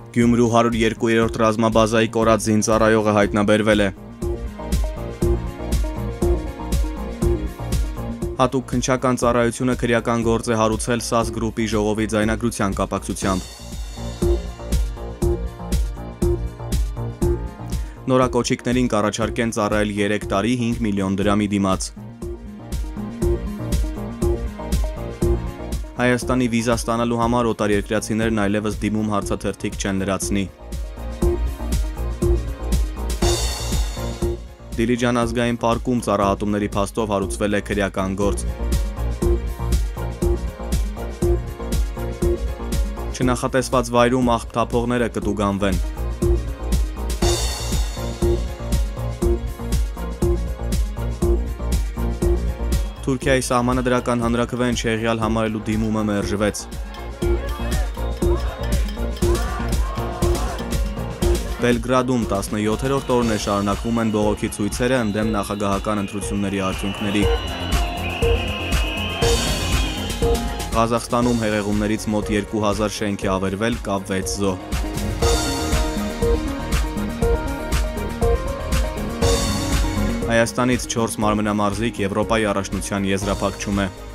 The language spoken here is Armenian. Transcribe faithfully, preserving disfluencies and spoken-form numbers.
Գյումրու հարյուր երկու-րդ ռազմաբազայի կորած զինծառայողը հայտնաբերվել է։ Հատուկ քննչական ծառայությունը քրեական գործ է հարուցել ՍԱՍ գրուպի ժողովի ձայնագրության կապակցությամբ։ Նորակոչիկներին կառաջարկեն ծառայել երեք տարի հինգ միլիոն դրամի դիմաց։ Հայաստանի վիզա ստանալու համար օտարերկրացիներն այլևս դիմում հարցաթերթիկ չեն լրացնի։ Դիլիջան ազգային պարկում ծառահատումների փաստով հարուցվել է քրեական գործ։ Չնախատեսված վայրում աղբ թափողները կտուգանվեն։ Թուրքիայի սահմանադրական հանրաքվեն չեղյալ համարելու դիմումը մերժվեց։ Բելգրադում տասնյոթերորդ օրն է շարունակվում են բողոքի ցույցերը ընդդեմ նախագահական ընտրությունների արդյունքների։ Ղազախստանում հեղեղումներից մոտ երկու հազար շենք է ավերվել, կա վեց զոհ։ Հայաստանից չորս մարմնամարզիկ Եվրոպայի առաջնության եզրափակում է։